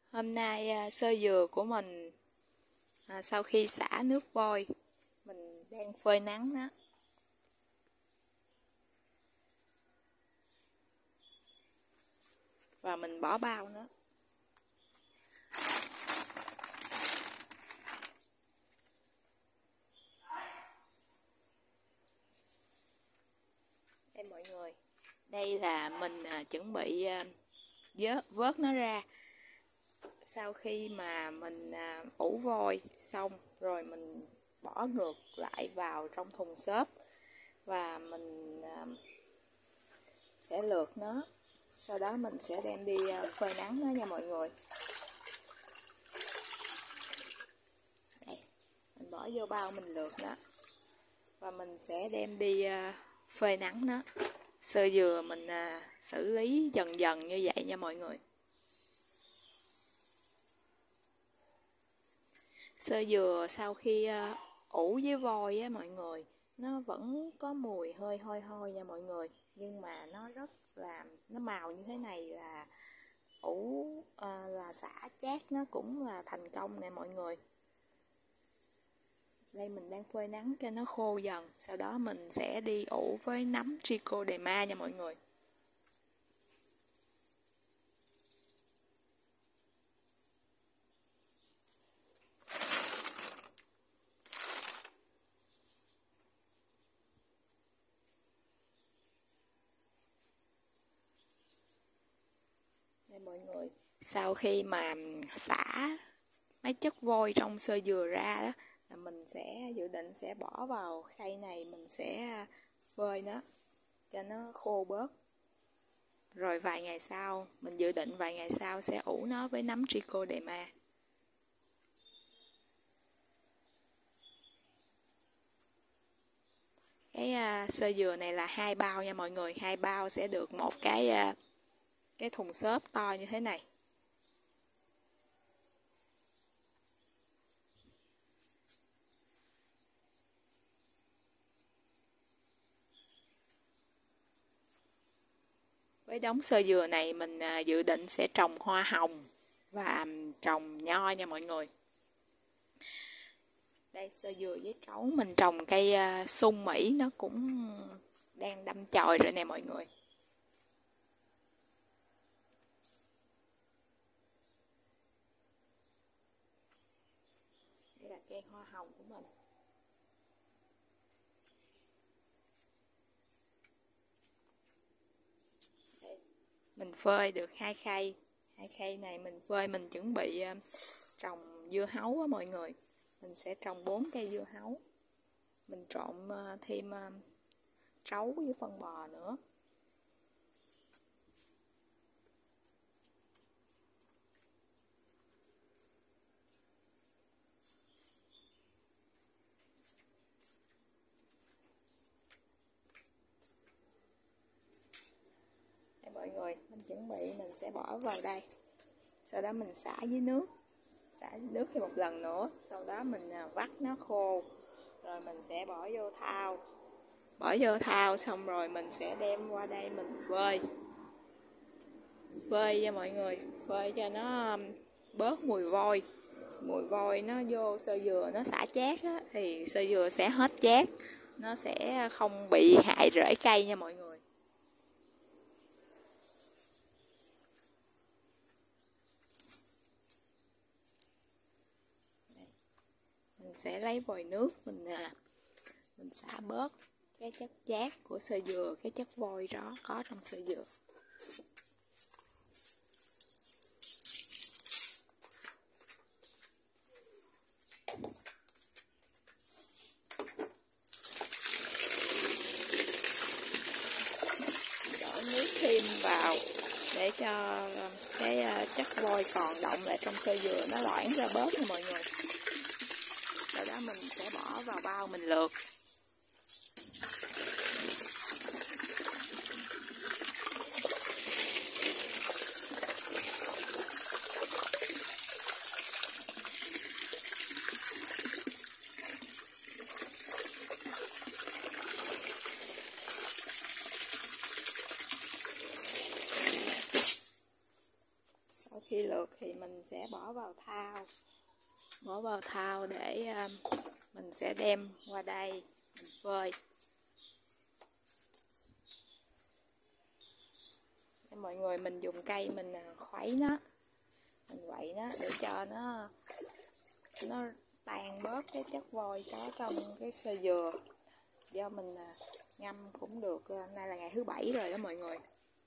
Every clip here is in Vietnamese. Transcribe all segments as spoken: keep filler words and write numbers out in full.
Hôm nay à, sơ dừa của mình à, sau khi xả nước vôi, mình đang phơi nắng đó. Và mình bỏ bao nữa. Đây mọi người, đây là mình à, chuẩn bị à, vớt, vớt nó ra. Sau khi mà mình à, ủ vôi xong rồi mình bỏ ngược lại vào trong thùng xốp và mình à, sẽ lượt nó. Sau đó mình sẽ đem đi à, phơi nắng nó nha mọi người. Đây, mình bỏ vô bao mình lượt nó và mình sẽ đem đi à, phơi nắng nó. Sơ dừa mình à, xử lý dần dần như vậy nha mọi người. Sơ dừa sau khi à, ủ với vôi á mọi người, nó vẫn có mùi hơi hôi hôi nha mọi người, nhưng mà nó rất là nó màu như thế này là ủ à, là xả chát nó cũng là thành công nè mọi người. Đây mình đang phơi nắng cho nó khô dần, sau đó mình sẽ đi ủ với nấm Trichoderma nha mọi người. Đây mọi người, sau khi mà xả mấy chất vôi trong sơ dừa ra đó, là mình sẽ dự định sẽ bỏ vào khay này, mình sẽ phơi nó cho nó khô bớt. Rồi vài ngày sau, mình dự định vài ngày sau sẽ ủ nó với nấm Trichoderma. Cái uh, sơ dừa này là hai bao nha mọi người, hai bao sẽ được một cái uh, cái thùng xốp to như thế này. Với đống sơ dừa này mình uh, dự định sẽ trồng hoa hồng và trồng nho nha mọi người. Đây sơ dừa với trấu mình trồng cây uh, sung Mỹ, nó cũng đang đâm chồi rồi nè mọi người. Đây là cây hoa hồng của mình. Đây, mình phơi được hai khay, hai khay này mình phơi mình chuẩn bị uh, trồng dưa hấu á mọi người. Mình sẽ trồng bốn cây dưa hấu. Mình trộn uh, thêm uh, trấu với phân bò nữa. Đây mọi người, mình chuẩn bị mình sẽ bỏ vào đây. Sau đó mình xả với nước. Xả với nước thêm một lần nữa. Sau đó mình vắt nó khô. Rồi mình sẽ bỏ vô thau. Bỏ vô thau xong rồi mình sẽ đem qua đây mình phơi. Phơi cho mọi người, phơi cho nó bớt mùi vôi. Mùi vôi nó vô sơ dừa nó xả chát á, thì sơ dừa sẽ hết chát. Nó sẽ không bị hại rễ cây nha mọi người. Mình sẽ lấy vòi nước mình à, mình xả bớt cái chất chát của sơ dừa, cái chất vôi đó có trong sơ dừa. Đổ nước thêm vào để cho cái chất vôi còn động lại trong sơ dừa nó loãng ra bớt nha mọi người. Sau đó mình sẽ bỏ vào bao mình lượt. Sau khi luộc thì mình sẽ bỏ vào thau bỏ vào thau để mình sẽ đem qua đây mình phơi. Mọi người, mình dùng cây mình khuấy nó, mình quậy nó để cho nó nó tan bớt cái chất vôi có trong cái sơ dừa. Do mình ngâm cũng được, hôm nay là ngày thứ bảy rồi đó mọi người.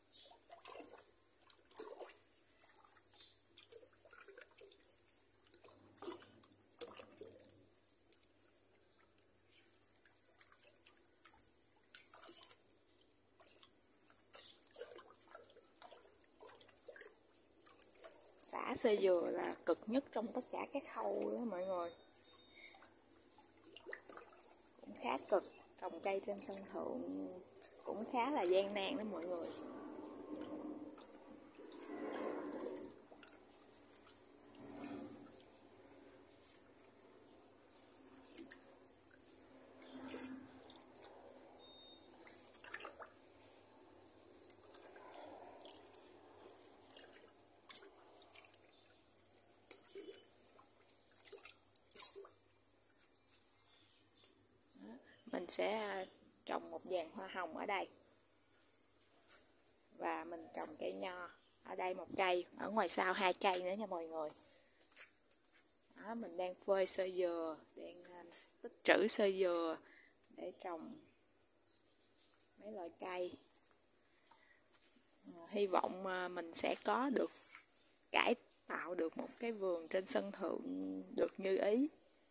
Xả sơ dừa là cực nhất trong tất cả các khâu đó mọi người, cũng khá cực. Trồng cây trên sân thượng cũng khá là gian nan đó mọi người. Mình sẽ trồng một dàn hoa hồng ở đây, và mình trồng cây nho ở đây một cây, ở ngoài sau hai cây nữa nha mọi người. Đó, mình đang phơi sơ dừa, đang tích trữ sơ dừa để trồng mấy loại cây. Hy vọng mình sẽ có được cải tạo được một cái vườn trên sân thượng được như ý.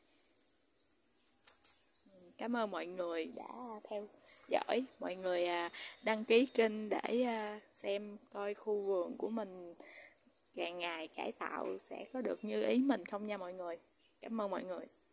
Cảm ơn mọi người đã theo dõi. Mọi người đăng ký kênh để xem coi khu vườn của mình càng ngày cải tạo sẽ có được như ý mình không nha mọi người. Cảm ơn mọi người.